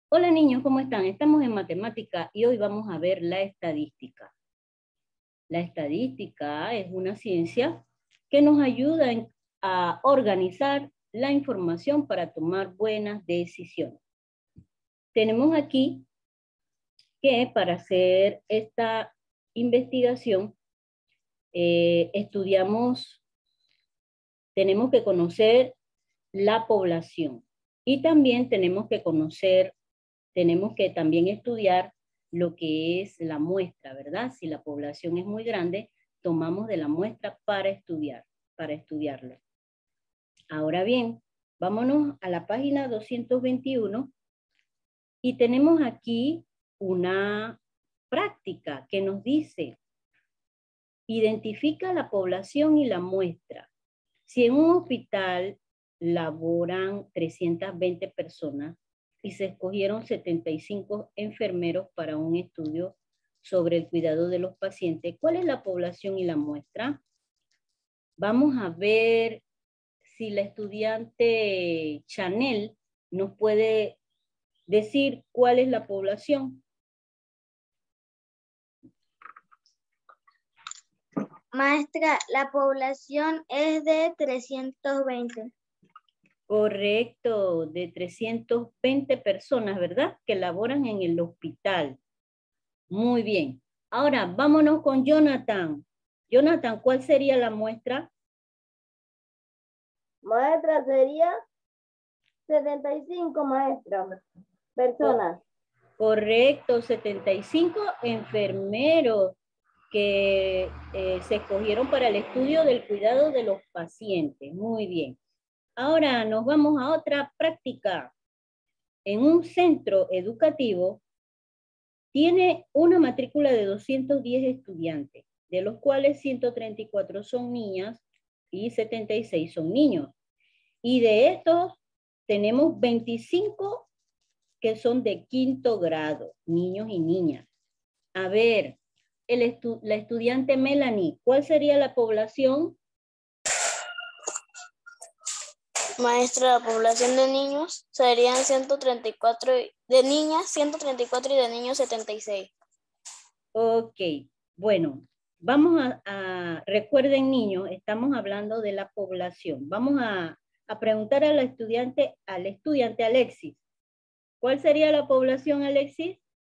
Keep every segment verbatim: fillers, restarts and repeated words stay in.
Hola niños, ¿cómo están? Estamos en matemática y hoy vamos a ver la estadística. La estadística es una ciencia que nos ayuda en- a organizar la información para tomar buenas decisiones. Tenemos aquí que para hacer esta investigación eh, estudiamos, tenemos que conocer la población y también tenemos que conocer tenemos que también estudiar lo que es la muestra, ¿verdad? Si la población es muy grande, tomamos de la muestra para estudiar, para estudiarlo. Ahora bien, vámonos a la página doscientos veintiuno y tenemos aquí una práctica que nos dice, identifica la población y la muestra. Si en un hospital laboran trescientas veinte personas, y se escogieron setenta y cinco enfermeros para un estudio sobre el cuidado de los pacientes. ¿Cuál es la población y la muestra? Vamos a ver si la estudiante Chanel nos puede decir cuál es la población. Maestra, la población es de trescientos veinte. Correcto, de trescientas veinte personas, ¿verdad? Que laboran en el hospital. Muy bien. Ahora, vámonos con Jonathan. Jonathan, ¿cuál sería la muestra? Maestra, sería setenta y cinco, maestra, personas. Correcto, setenta y cinco enfermeros que eh, se escogieron para el estudio del cuidado de los pacientes. Muy bien. Ahora nos vamos a otra práctica. En un centro educativo tiene una matrícula de doscientos diez estudiantes, de los cuales ciento treinta y cuatro son niñas y setenta y seis son niños. Y de estos tenemos veinticinco que son de quinto grado, niños y niñas. A ver, el estu la estudiante Melanie, ¿cuál sería la población? Maestra, la población de niños serían ciento treinta y cuatro, de niñas ciento treinta y cuatro y de niños setenta y seis. Ok, bueno, vamos a, a recuerden niños, estamos hablando de la población. Vamos a, a preguntar a la estudiante, al estudiante Alexis. ¿Cuál sería la población, Alexis?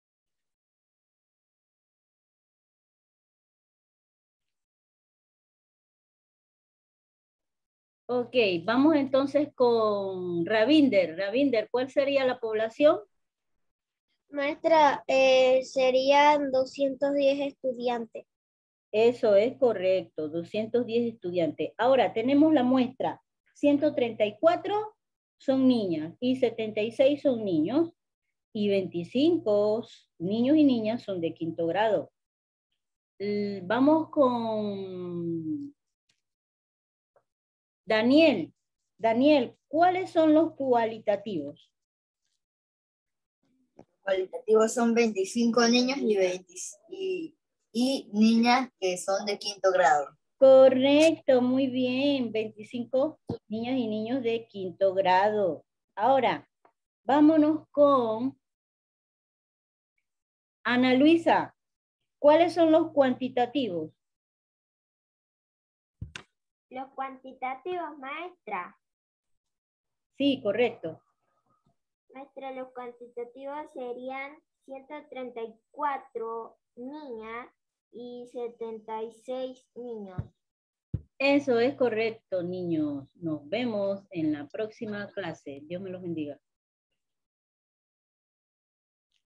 Ok, vamos entonces con Ravinder. Ravinder, ¿cuál sería la población? Maestra, eh, serían doscientos diez estudiantes. Eso es correcto, doscientos diez estudiantes. Ahora tenemos la muestra, ciento treinta y cuatro son niñas y setenta y seis son niños y veinticinco niños y niñas son de quinto grado. Vamos con Daniel. Daniel, ¿cuáles son los cualitativos? Cualitativos son veinticinco niños y, veinte, y, y niñas que son de quinto grado. Correcto, muy bien, veinticinco niñas y niños de quinto grado. Ahora, vámonos con Ana Luisa. ¿Cuáles son los cuantitativos? Los cuantitativos, maestra. Sí, correcto. Maestra, los cuantitativos serían ciento treinta y cuatro niñas y setenta y seis niños. Eso es correcto, niños. Nos vemos en la próxima clase. Dios me los bendiga.